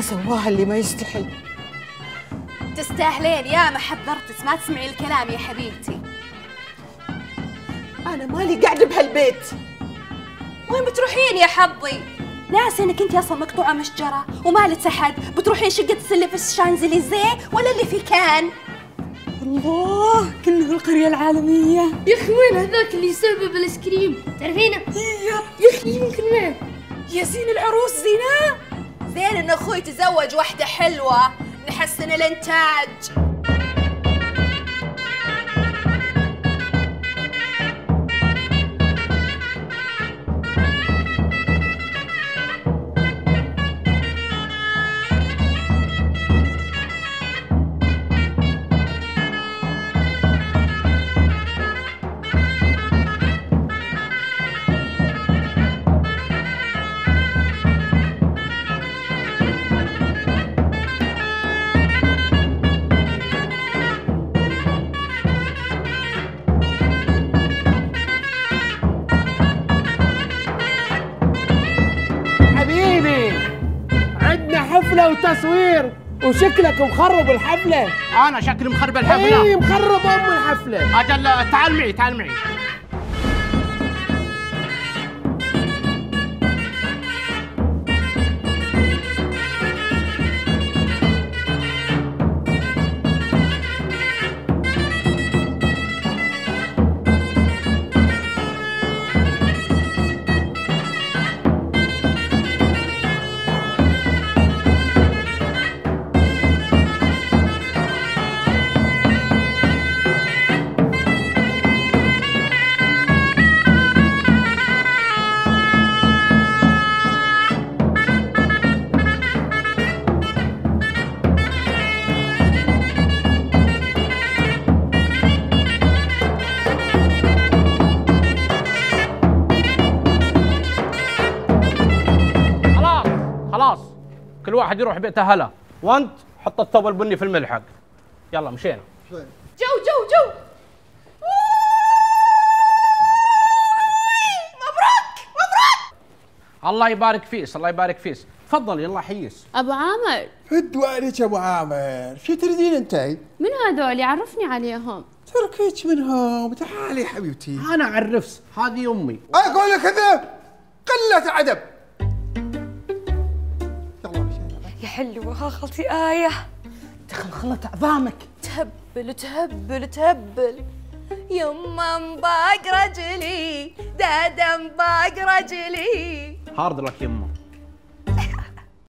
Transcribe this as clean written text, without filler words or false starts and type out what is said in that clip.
سواها اللي ما يستحي. تستاهلين يا ما حذرتك ما تسمعي الكلام يا حبيبتي. انا مالي قاعده بهالبيت. وين بتروحين يا حظي؟ ناسي انك انت اصلا مقطوعه مشجره ومالك احد. بتروحين شقه اللي في الشانزليزيه ولا اللي في كان؟ الله كنا في القريه العالميه. يا اخي وين هذاك اللي يسبب الايس كريم؟ تعرفينه؟ يا اخي يمكن ما. يا زين العروس زينه. زين ان اخوي تزوج واحده حلوه نحسن الانتاج. حفلة وتصوير وشكلك مخرب الحفلة. أنا شكلي مخرب الحفلة؟ إيه مخرب أم الحفلة. أجل تعال معي تعال معي. خلاص كل واحد يروح بيته هلا، وانت حط الثوب البني في الملحق. يلا مشينا. جو جو جو. مبروك مبروك. الله يبارك فيس الله يبارك فيس. تفضل يلا حيس. ابو عامر فدوا عليك ابو عامر، شو تريدين انتي؟ من هذول؟ عرفني عليهم. تركيك منهم، تعالي حبيبتي. انا اعرفس، هذه امي. اقول لك كذا قلة ادب. يا حلوة ها خالتي آية. تخلخلت عظامك. تهبل تهبل تهبل. يما مباق رجلي، دادا مباق رجلي. هارد لك يمه.